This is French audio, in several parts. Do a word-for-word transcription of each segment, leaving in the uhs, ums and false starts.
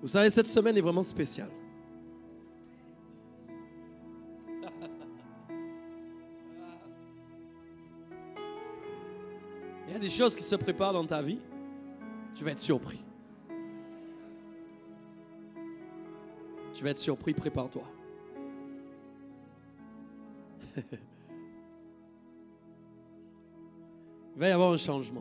Vous savez, cette semaine est vraiment spéciale. Il y a des choses qui se préparent dans ta vie. Tu vas être surpris. Tu vas être surpris, prépare-toi. Il va y avoir un changement.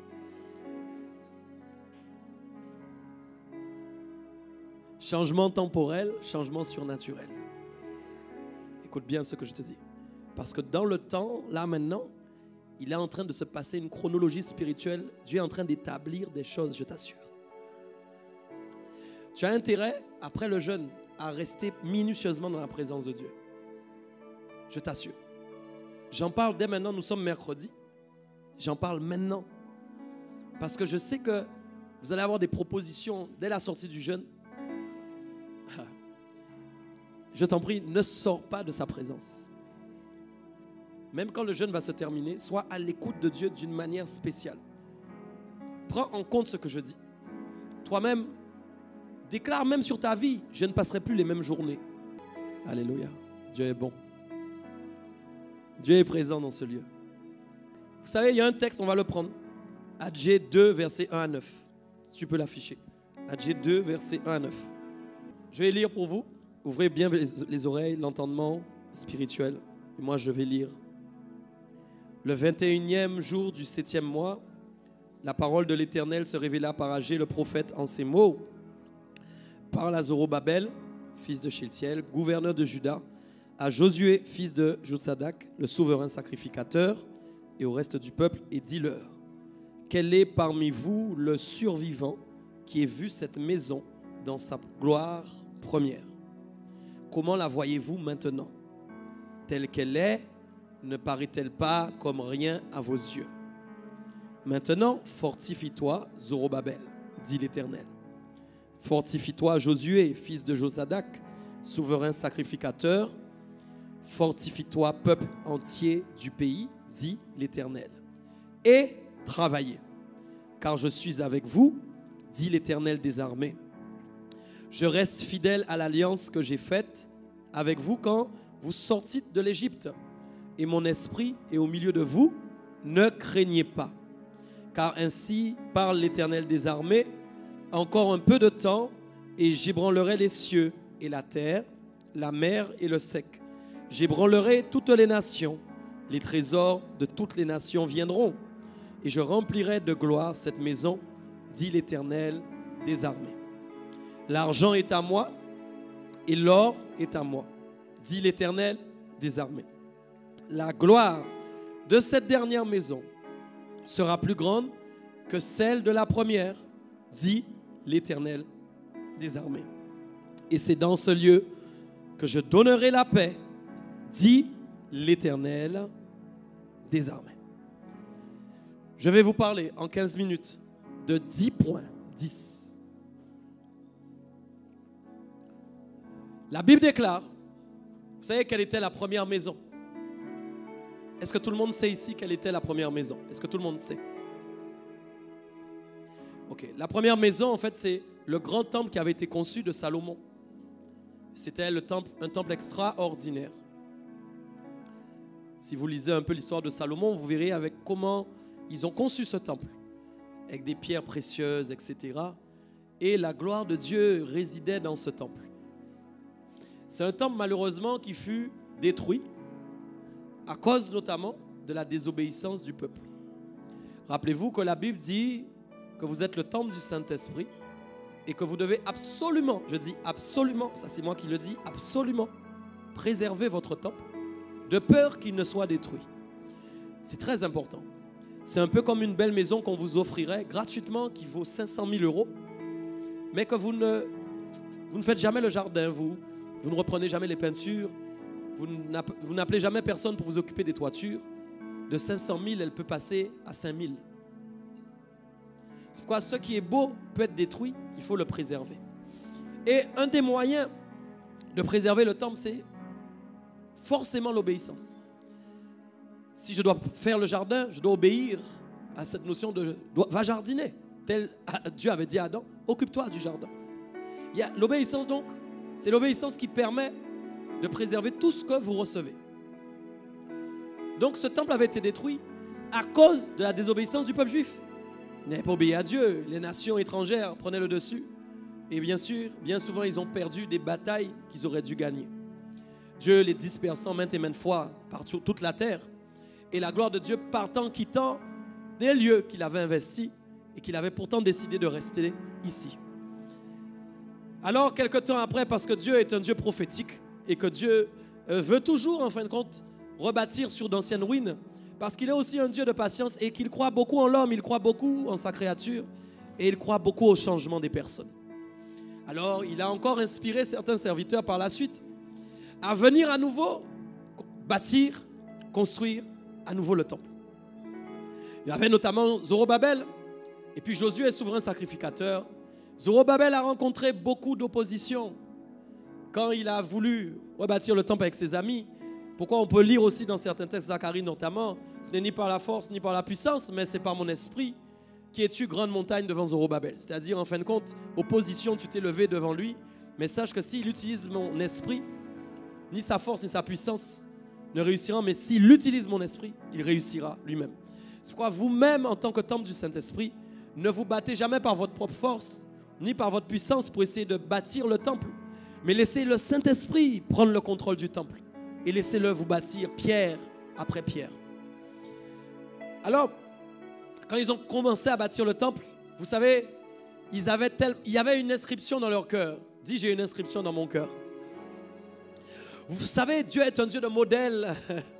Changement temporel, changement surnaturel. Écoute bien ce que je te dis. Parce que dans le temps, là maintenant, il est en train de se passer une chronologie spirituelle. Dieu est en train d'établir des choses, je t'assure. Tu as intérêt, après le jeûne, à rester minutieusement dans la présence de Dieu. Je t'assure. J'en parle dès maintenant, nous sommes mercredi. J'en parle maintenant. Parce que je sais que vous allez avoir des propositions dès la sortie du jeûne. Je t'en prie, ne sors pas de sa présence. Même quand le jeûne va se terminer, sois à l'écoute de Dieu d'une manière spéciale. Prends en compte ce que je dis. Toi-même, déclare même sur ta vie, je ne passerai plus les mêmes journées. Alléluia. Dieu est bon. Dieu est présent dans ce lieu. Vous savez, il y a un texte, on va le prendre. Agé deux, versets un à neuf. Si tu peux l'afficher. Agé deux, versets un à neuf. Je vais lire pour vous. Ouvrez bien les, les oreilles, l'entendement spirituel. Et moi, je vais lire. Le vingt et unième jour du septième mois, la parole de l'Éternel se révéla par Agé le prophète en ces mots. Parle à Zorobabel, fils de Shéaltiel, gouverneur de Juda, à Josué, fils de Josadak, le souverain sacrificateur, et au reste du peuple, et dis-leur, quel est parmi vous le survivant qui ait vu cette maison dans sa gloire première? Comment la voyez-vous maintenant? Telle qu'elle est, ne paraît-elle pas comme rien à vos yeux? Maintenant, fortifie-toi, Zorobabel, dit l'Éternel. Fortifie-toi, Josué, fils de Josadak, souverain sacrificateur. Fortifie-toi, peuple entier du pays, dit l'Éternel. Et travaillez, car je suis avec vous, dit l'Éternel des armées. Je reste fidèle à l'alliance que j'ai faite avec vous quand vous sortîtes de l'Égypte. Et mon esprit est au milieu de vous, ne craignez pas. Car ainsi parle l'Éternel des armées, encore un peu de temps, et j'ébranlerai les cieux et la terre, la mer et le sec. J'ébranlerai toutes les nations, les trésors de toutes les nations viendront, et je remplirai de gloire cette maison, dit l'Éternel des armées. L'argent est à moi, et l'or est à moi, dit l'Éternel des armées. La gloire de cette dernière maison sera plus grande que celle de la première, dit l'Éternel des armées. Et c'est dans ce lieu que je donnerai la paix, dit l'Éternel des armées. Je vais vous parler en quinze minutes de dix points. dix. La Bible déclare, vous savez quelle était la première maison? Est-ce que tout le monde sait ici quelle était la première maison? Est-ce que tout le monde sait? Ok, la première maison, en fait, c'est le grand temple qui avait été conçu de Salomon. C'était le temple, un temple extraordinaire. Si vous lisez un peu l'histoire de Salomon, vous verrez avec comment ils ont conçu ce temple, avec des pierres précieuses, et cetera. Et la gloire de Dieu résidait dans ce temple. C'est un temple malheureusement qui fut détruit à cause notamment de la désobéissance du peuple. Rappelez-vous que la Bible dit que vous êtes le temple du Saint-Esprit et que vous devez absolument, je dis absolument, ça c'est moi qui le dis, absolument préserver votre temple de peur qu'il ne soit détruit. C'est très important. C'est un peu comme une belle maison qu'on vous offrirait gratuitement qui vaut cinq cent mille euros, mais que vous ne, vous ne faites jamais le jardin, vous, vous ne reprenez jamais les peintures, vous n'appelez jamais personne pour vous occuper des toitures. De cinq cent mille, elle peut passer à cinq mille. C'est pourquoi ce qui est beau peut être détruit, il faut le préserver. Et un des moyens de préserver le temple, c'est forcément l'obéissance. Si je dois faire le jardin, je dois obéir à cette notion de va jardiner. Tel Dieu avait dit à Adam, occupe-toi du jardin. Il y a l'obéissance donc, c'est l'obéissance qui permet de préserver tout ce que vous recevez. Donc ce temple avait été détruit à cause de la désobéissance du peuple juif. Ils n'avaient pas obéi à Dieu, les nations étrangères prenaient le dessus. Et bien sûr, bien souvent, ils ont perdu des batailles qu'ils auraient dû gagner. Dieu les dispersant maintes et maintes fois par toute la terre. Et la gloire de Dieu partant, quittant des lieux qu'il avait investis et qu'il avait pourtant décidé de rester ici. Alors, quelque temps après, parce que Dieu est un Dieu prophétique et que Dieu veut toujours, en fin de compte, rebâtir sur d'anciennes ruines, parce qu'il est aussi un Dieu de patience et qu'il croit beaucoup en l'homme, il croit beaucoup en sa créature et il croit beaucoup au changement des personnes. Alors, il a encore inspiré certains serviteurs par la suite à venir à nouveau bâtir, construire à nouveau le temple. Il y avait notamment Zorobabel, et puis Josué est souverain sacrificateur. Zorobabel a rencontré beaucoup d'opposition quand il a voulu rebâtir le temple avec ses amis. Pourquoi on peut lire aussi dans certains textes, Zacharie notamment, ce n'est ni par la force ni par la puissance, mais c'est par mon esprit qui es-tu grande montagne devant Zorobabel. C'est-à-dire, en fin de compte, opposition, tu t'es levé devant lui, mais sache que s'il utilise mon esprit, ni sa force ni sa puissance ne réussiront, mais s'il utilise mon esprit, il réussira lui-même. C'est pourquoi vous-même, en tant que temple du Saint-Esprit, ne vous battez jamais par votre propre force, ni par votre puissance pour essayer de bâtir le temple, mais laissez le Saint-Esprit prendre le contrôle du temple et laissez-le vous bâtir pierre après pierre. Alors, quand ils ont commencé à bâtir le temple, vous savez, ils avaient tel, il y avait une inscription dans leur cœur. Dis, j'ai une inscription dans mon cœur. Vous savez, Dieu est un Dieu de modèles.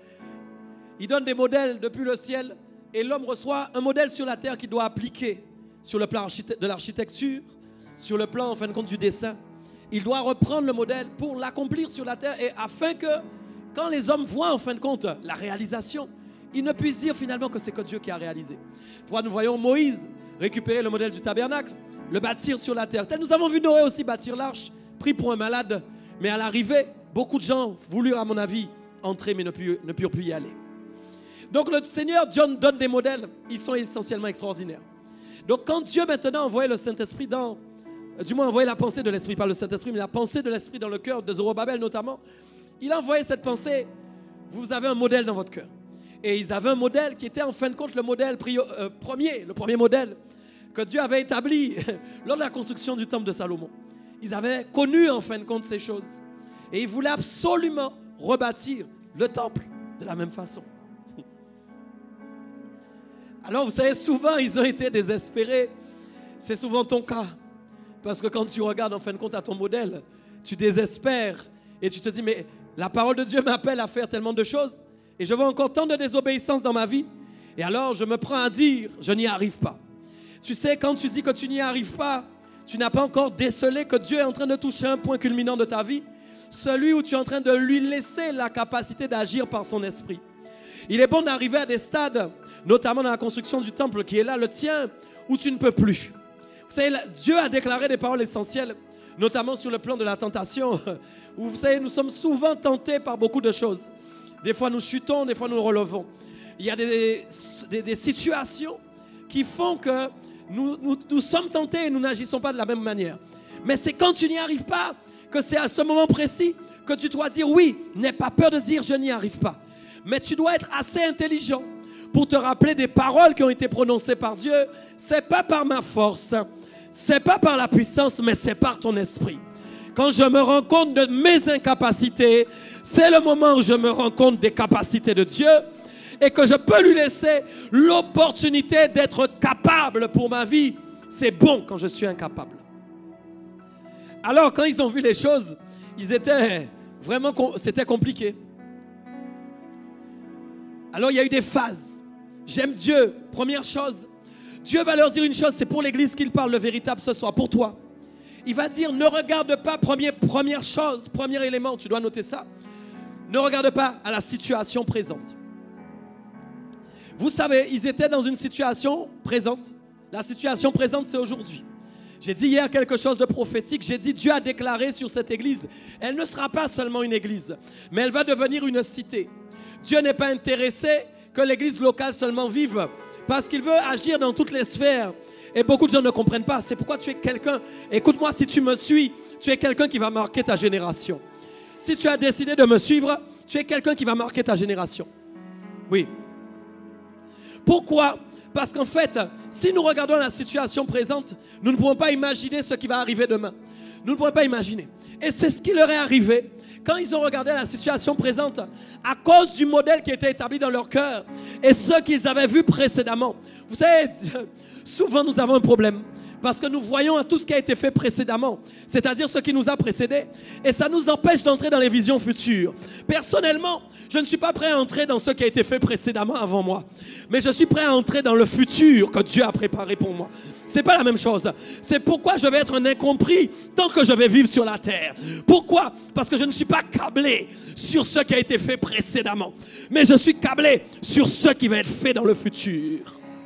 Il donne des modèles depuis le ciel et l'homme reçoit un modèle sur la terre qu'il doit appliquer sur le plan de l'architecture, sur le plan, en fin de compte, du dessin. Il doit reprendre le modèle pour l'accomplir sur la terre et afin que, quand les hommes voient, en fin de compte, la réalisation, ils ne puissent dire finalement que c'est que Dieu qui a réalisé. Pourquoi nous voyons Moïse récupérer le modèle du tabernacle, le bâtir sur la terre. Nous avons vu Noé aussi bâtir l'arche, pris pour un malade. Mais à l'arrivée, beaucoup de gens voulurent, à mon avis, entrer mais ne purent, ne purent plus y aller. Donc le Seigneur John donne des modèles, ils sont essentiellement extraordinaires. Donc quand Dieu maintenant envoyait le Saint-Esprit dans, du moins envoyait la pensée de l'Esprit, pas le Saint-Esprit, mais la pensée de l'Esprit dans le cœur de Zorobabel notamment, il a envoyé cette pensée, vous avez un modèle dans votre cœur. Et ils avaient un modèle qui était en fin de compte le modèle prio, euh, premier, le premier modèle que Dieu avait établi lors de la construction du temple de Salomon. Ils avaient connu en fin de compte ces choses. Et ils voulaient absolument rebâtir le temple de la même façon. Alors vous savez, souvent ils ont été désespérés. C'est souvent ton cas. Parce que quand tu regardes en fin de compte à ton modèle, tu désespères et tu te dis, mais la parole de Dieu m'appelle à faire tellement de choses. Et je vois encore tant de désobéissance dans ma vie. Et alors, je me prends à dire, je n'y arrive pas. Tu sais, quand tu dis que tu n'y arrives pas, tu n'as pas encore décelé que Dieu est en train de toucher un point culminant de ta vie. Celui où tu es en train de lui laisser la capacité d'agir par son esprit. Il est bon d'arriver à des stades, notamment dans la construction du temple, qui est là, le tien, où tu ne peux plus. Vous savez, Dieu a déclaré des paroles essentielles, notamment sur le plan de la tentation, où vous savez, nous sommes souvent tentés par beaucoup de choses. Des fois nous chutons, des fois nous nous relevons. Il y a des, des, des situations qui font que nous, nous, nous sommes tentés et nous n'agissons pas de la même manière. Mais c'est quand tu n'y arrives pas que c'est à ce moment précis que tu dois dire oui. N'aie pas peur de dire je n'y arrive pas. Mais tu dois être assez intelligent pour te rappeler des paroles qui ont été prononcées par Dieu. C'est pas par ma force, c'est pas par la puissance, mais c'est par ton esprit. Quand je me rends compte de mes incapacités, c'est le moment où je me rends compte des capacités de Dieu et que je peux lui laisser l'opportunité d'être capable pour ma vie. C'est bon quand je suis incapable. Alors quand ils ont vu les choses, ils étaient vraiment, c'était compliqué. Alors il y a eu des phases. J'aime Dieu. Première chose, Dieu va leur dire une chose, c'est pour l'église qu'il parle, le véritable ce soir, pour toi. Il va dire, ne regarde pas, premier, première chose, premier élément, tu dois noter ça. Ne regarde pas à la situation présente. Vous savez, ils étaient dans une situation présente. La situation présente, c'est aujourd'hui. J'ai dit hier quelque chose de prophétique. J'ai dit, Dieu a déclaré sur cette église, elle ne sera pas seulement une église, mais elle va devenir une cité. Dieu n'est pas intéressé que l'église locale seulement vive, parce qu'il veut agir dans toutes les sphères. Et beaucoup de gens ne comprennent pas. C'est pourquoi tu es quelqu'un. Écoute-moi, si tu me suis, tu es quelqu'un qui va marquer ta génération. Si tu as décidé de me suivre, tu es quelqu'un qui va marquer ta génération. Oui. Pourquoi? Parce qu'en fait, si nous regardons la situation présente, nous ne pouvons pas imaginer ce qui va arriver demain. Nous ne pouvons pas imaginer. Et c'est ce qui leur est arrivé quand ils ont regardé la situation présente à cause du modèle qui était établi dans leur cœur et ce qu'ils avaient vu précédemment. Vous savez, souvent nous avons un problème parce que nous voyons à tout ce qui a été fait précédemment, c'est-à-dire ce qui nous a précédés, et ça nous empêche d'entrer dans les visions futures. Personnellement, je ne suis pas prêt à entrer dans ce qui a été fait précédemment avant moi, mais je suis prêt à entrer dans le futur que Dieu a préparé pour moi. Ce n'est pas la même chose. C'est pourquoi je vais être un incompris tant que je vais vivre sur la terre. Pourquoi? Parce que je ne suis pas câblé sur ce qui a été fait précédemment, mais je suis câblé sur ce qui va être fait dans le futur.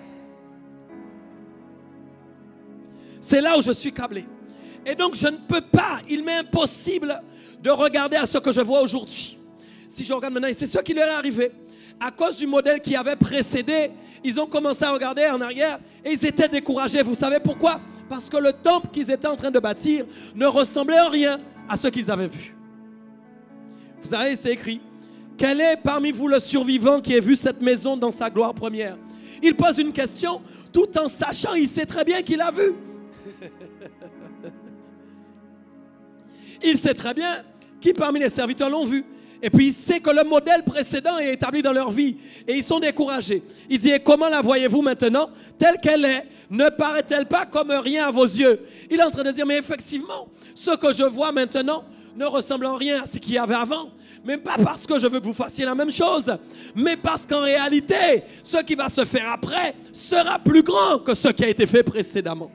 C'est là où je suis câblé. Et donc je ne peux pas, il m'est impossible de regarder à ce que je vois aujourd'hui. Si je regarde maintenant, et c'est ce qui leur est arrivé. À cause du modèle qui avait précédé, ils ont commencé à regarder en arrière et ils étaient découragés. Vous savez pourquoi? Parce que le temple qu'ils étaient en train de bâtir ne ressemblait en rien à ce qu'ils avaient vu. Vous savez, c'est écrit. Quel est parmi vous le survivant qui ait vu cette maison dans sa gloire première? Il pose une question tout en sachant, il sait très bien qu'il a vu. Il sait très bien qui parmi les serviteurs l'ont vu. Et puis il sait que le modèle précédent est établi dans leur vie. Et ils sont découragés. Il dit, et comment la voyez-vous maintenant? Telle qu'elle est, ne paraît-elle pas comme rien à vos yeux? Il est en train de dire, mais effectivement, ce que je vois maintenant ne ressemble en rien à ce qu'il y avait avant. Mais pas parce que je veux que vous fassiez la même chose, mais parce qu'en réalité, ce qui va se faire après sera plus grand que ce qui a été fait précédemment.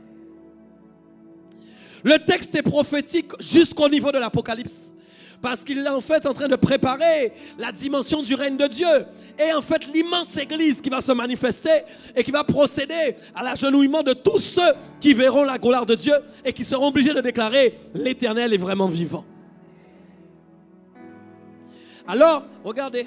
Le texte est prophétique jusqu'au niveau de l'Apocalypse. Parce qu'il est en fait en train de préparer la dimension du règne de Dieu. Et en fait l'immense église qui va se manifester et qui va procéder à l'agenouillement de tous ceux qui verront la gloire de Dieu et qui seront obligés de déclarer l'Éternel est vraiment vivant. Alors, regardez.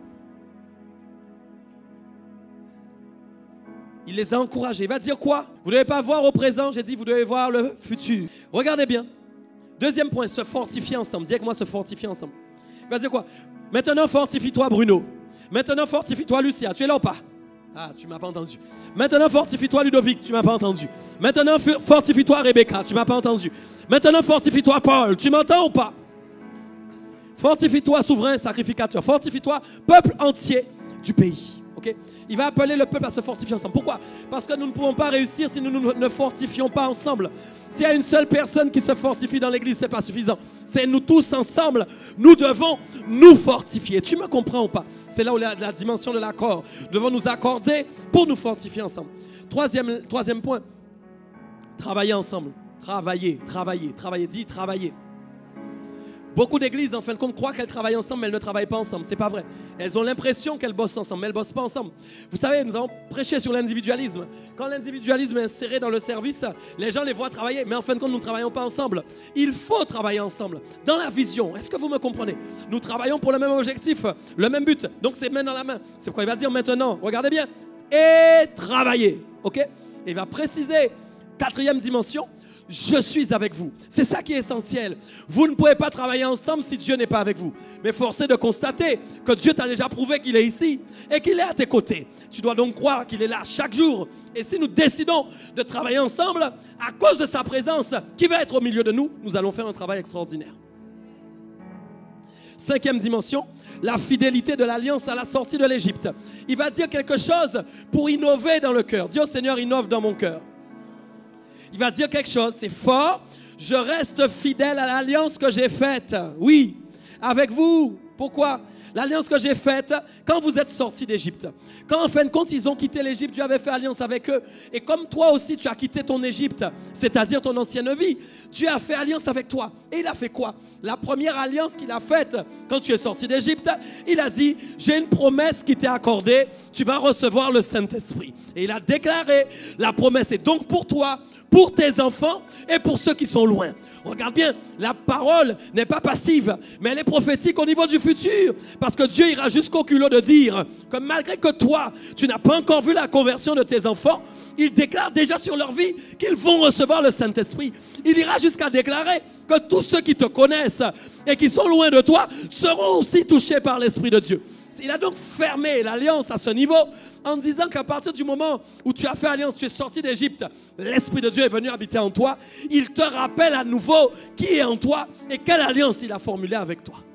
Il les a encouragés. Il va dire quoi? Vous ne devez pas voir au présent, j'ai dit vous devez voir le futur. Regardez bien. Deuxième point, se fortifier ensemble. Dis avec moi, se fortifier ensemble. Il va dire quoi? Maintenant, fortifie-toi, Bruno. Maintenant, fortifie-toi, Lucia. Tu es là ou pas? Ah, tu ne m'as pas entendu. Maintenant, fortifie-toi, Ludovic. Tu ne m'as pas entendu. Maintenant, fortifie-toi, Rebecca. Tu ne m'as pas entendu. Maintenant, fortifie-toi, Paul. Tu m'entends ou pas? Fortifie-toi, souverain sacrificateur. Fortifie-toi, peuple entier du pays. Okay? Il va appeler le peuple à se fortifier ensemble. Pourquoi? Parce que nous ne pouvons pas réussir si nous ne nous fortifions pas ensemble. S'il y a une seule personne qui se fortifie dans l'église, ce n'est pas suffisant. C'est nous tous ensemble. Nous devons nous fortifier. Tu me comprends ou pas? C'est là où la, la dimension de l'accord. Nous devons nous accorder pour nous fortifier ensemble. Troisième, troisième point. Travailler ensemble. Travailler, travailler, travailler. Dis travailler. Beaucoup d'églises, en fin de compte, croient qu'elles travaillent ensemble, mais elles ne travaillent pas ensemble. Ce n'est pas vrai. Elles ont l'impression qu'elles bossent ensemble, mais elles ne bossent pas ensemble. Vous savez, nous avons prêché sur l'individualisme. Quand l'individualisme est inséré dans le service, les gens les voient travailler, mais en fin de compte, nous ne travaillons pas ensemble. Il faut travailler ensemble, dans la vision. Est-ce que vous me comprenez? Nous travaillons pour le même objectif, le même but. Donc, c'est main dans la main. C'est pourquoi il va dire maintenant, regardez bien, et travailler. OK? Et il va préciser, quatrième dimension, je suis avec vous. C'est ça qui est essentiel. Vous ne pouvez pas travailler ensemble si Dieu n'est pas avec vous. Mais force est de constater que Dieu t'a déjà prouvé qu'il est ici et qu'il est à tes côtés. Tu dois donc croire qu'il est là chaque jour. Et si nous décidons de travailler ensemble, à cause de sa présence qui va être au milieu de nous, nous allons faire un travail extraordinaire. Cinquième dimension, la fidélité de l'alliance à la sortie de l'Égypte. Il va dire quelque chose pour innover dans le cœur. Dis au Seigneur, innove dans mon cœur. Il va dire quelque chose, c'est fort. Je reste fidèle à l'alliance que j'ai faite. Oui, avec vous. Pourquoi? L'alliance que j'ai faite quand vous êtes sortis d'Égypte. Quand en fin de compte, ils ont quitté l'Égypte, Dieu avait fait alliance avec eux. Et comme toi aussi, tu as quitté ton Égypte, c'est-à-dire ton ancienne vie, Dieu a fait alliance avec toi. Et il a fait quoi? La première alliance qu'il a faite quand tu es sorti d'Égypte, il a dit, j'ai une promesse qui t'est accordée, tu vas recevoir le Saint-Esprit. Et il a déclaré, la promesse est donc pour toi, pour tes enfants et pour ceux qui sont loin. Regarde bien, la parole n'est pas passive, mais elle est prophétique au niveau du futur. Parce que Dieu ira jusqu'au culot de dire que malgré que toi, tu n'as pas encore vu la conversion de tes enfants, il déclare déjà sur leur vie qu'ils vont recevoir le Saint-Esprit. Il ira jusqu'à déclarer que tous ceux qui te connaissent et qui sont loin de toi seront aussi touchés par l'Esprit de Dieu. Il a donc fermé l'alliance à ce niveau en disant qu'à partir du moment où tu as fait alliance, tu es sorti d'Égypte, l'Esprit de Dieu est venu habiter en toi. Il te rappelle à nouveau qui est en toi et quelle alliance il a formulée avec toi.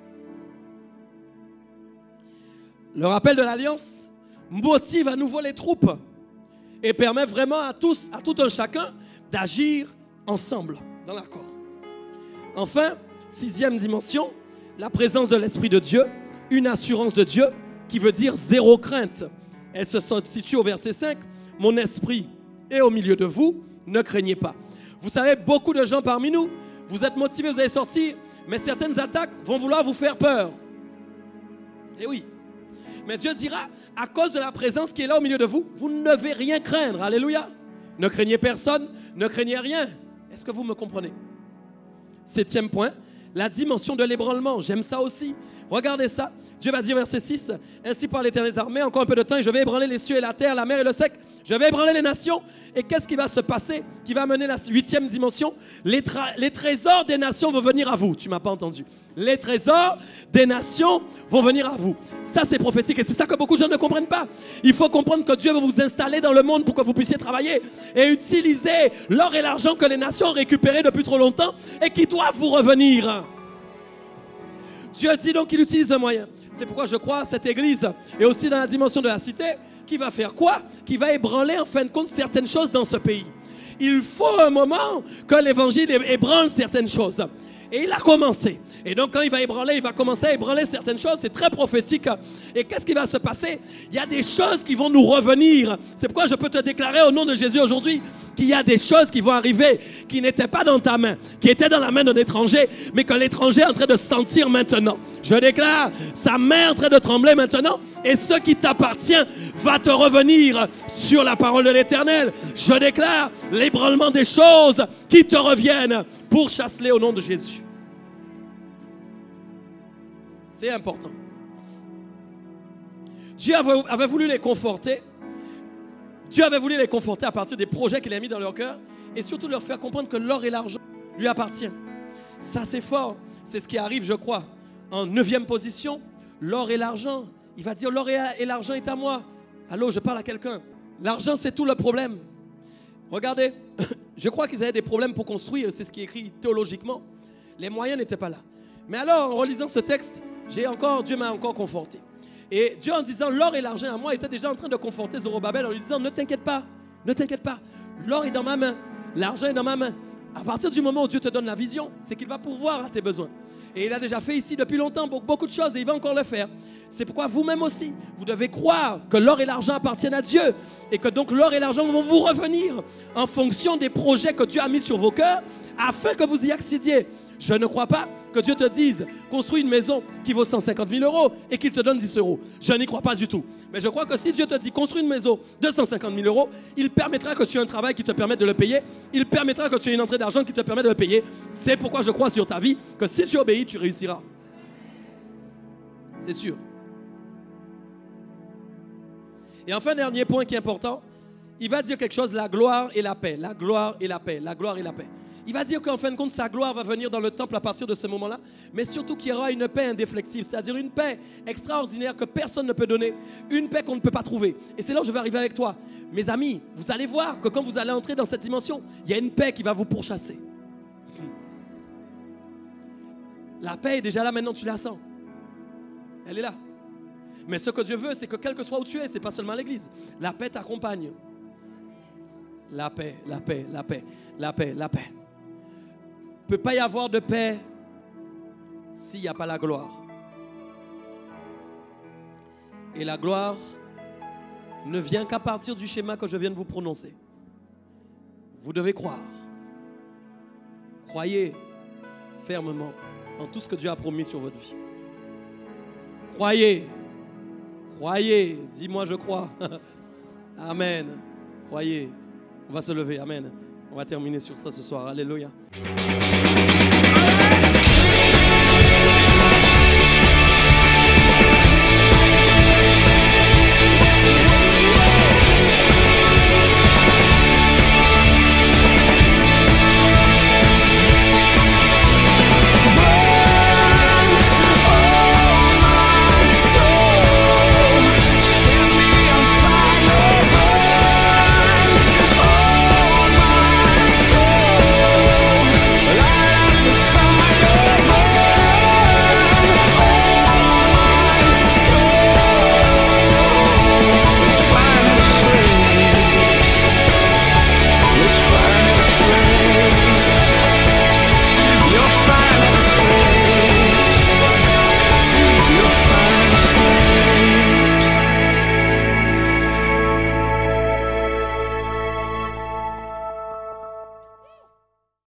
Le rappel de l'alliance motive à nouveau les troupes et permet vraiment à tous, à tout un chacun, d'agir ensemble dans l'accord. Enfin, sixième dimension, la présence de l'Esprit de Dieu, une assurance de Dieu qui veut dire zéro crainte. Elle se situe au verset cinq. Mon esprit est au milieu de vous, ne craignez pas. Vous savez, beaucoup de gens parmi nous, vous êtes motivés, vous allez sortir, mais certaines attaques vont vouloir vous faire peur. Et oui. Mais Dieu dira, à cause de la présence qui est là au milieu de vous, vous ne devez rien craindre. Alléluia. Ne craignez personne, ne craignez rien. Est-ce que vous me comprenez? Septième point, la dimension de l'ébranlement. J'aime ça aussi. Regardez ça. Dieu va dire, verset six, ainsi par l'Éternel des armées, encore un peu de temps, et je vais ébranler les cieux et la terre, la mer et le sec. Je vais ébranler les nations. Et qu'est-ce qui va se passer? Qui va amener la huitième dimension? Les, les trésors des nations vont venir à vous. Tu ne m'as pas entendu. Les trésors des nations vont venir à vous. Ça, c'est prophétique. Et c'est ça que beaucoup de gens ne comprennent pas. Il faut comprendre que Dieu veut vous installer dans le monde pour que vous puissiez travailler et utiliser l'or et l'argent que les nations ont récupérés depuis trop longtemps et qui doivent vous revenir. Dieu dit donc qu'il utilise un moyen. C'est pourquoi je crois cette église et aussi dans la dimension de la cité qui va faire quoi? Qui va ébranler en fin de compte certaines choses dans ce pays. Il faut un moment que l'évangile ébranle certaines choses. Et il a commencé. Et donc quand il va ébranler, il va commencer à ébranler certaines choses. C'est très prophétique. Et qu'est-ce qui va se passer? Il y a des choses qui vont nous revenir. C'est pourquoi je peux te déclarer au nom de Jésus aujourd'hui qu'il y a des choses qui vont arriver qui n'étaient pas dans ta main, qui étaient dans la main d'un étranger, mais que l'étranger est en train de sentir maintenant. Je déclare, sa main est en train de trembler maintenant et ce qui t'appartient va te revenir sur la parole de l'Éternel. Je déclare l'ébranlement des choses qui te reviennent. Pourchasse-les au nom de Jésus. C'est important. Dieu avait, avait voulu les conforter. Dieu avait voulu les conforter à partir des projets qu'il a mis dans leur cœur et surtout leur faire comprendre que l'or et l'argent lui appartiennent. Ça, c'est fort. C'est ce qui arrive, je crois, en neuvième position. L'or et l'argent. Il va dire l'or et l'argent est à moi. Allô, je parle à quelqu'un. L'argent, c'est tout le problème. Regardez, je crois qu'ils avaient des problèmes pour construire, c'est ce qui est écrit théologiquement. Les moyens n'étaient pas là. Mais alors, en relisant ce texte, j'ai encore, Dieu m'a encore conforté. Et Dieu, en disant l'or et l'argent à moi, était déjà en train de conforter Zorobabel en lui disant ne t'inquiète pas, ne t'inquiète pas. L'or est dans ma main, l'argent est dans ma main. À partir du moment où Dieu te donne la vision, c'est qu'il va pourvoir à tes besoins. Et il a déjà fait ici depuis longtemps beaucoup de choses et il va encore le faire. C'est pourquoi vous-même aussi, vous devez croire que l'or et l'argent appartiennent à Dieu et que donc l'or et l'argent vont vous revenir en fonction des projets que Dieu a mis sur vos cœurs afin que vous y accédiez. Je ne crois pas que Dieu te dise construis une maison qui vaut cent cinquante mille euros et qu'il te donne dix euros. Je n'y crois pas du tout. Mais je crois que si Dieu te dit construis une maison de cent cinquante mille euros, il permettra que tu aies un travail qui te permette de le payer. Il permettra que tu aies une entrée d'argent qui te permette de le payer. C'est pourquoi je crois sur ta vie que si tu obéis, tu réussiras. C'est sûr. Et enfin, dernier point qui est important, il va dire quelque chose, la gloire et la paix. La gloire et la paix. La gloire et la paix. Il va dire qu'en fin de compte, sa gloire va venir dans le temple à partir de ce moment-là, mais surtout qu'il y aura une paix indéflectible, c'est-à-dire une paix extraordinaire que personne ne peut donner, une paix qu'on ne peut pas trouver. Et c'est là où je vais arriver avec toi. Mes amis, vous allez voir que quand vous allez entrer dans cette dimension, il y a une paix qui va vous pourchasser. La paix est déjà là maintenant, tu la sens. Elle est là. Mais ce que Dieu veut, c'est que quel que soit où tu es, ce n'est pas seulement l'église. La paix t'accompagne. La paix, la paix, la paix, la paix, la paix. Il ne peut pas y avoir de paix s'il n'y a pas la gloire. Et la gloire ne vient qu'à partir du schéma que je viens de vous prononcer. Vous devez croire. Croyez fermement en tout ce que Dieu a promis sur votre vie. Croyez. Croyez. Dis-moi je crois. Amen. Croyez. On va se lever. Amen. On va terminer sur ça ce soir. Alléluia.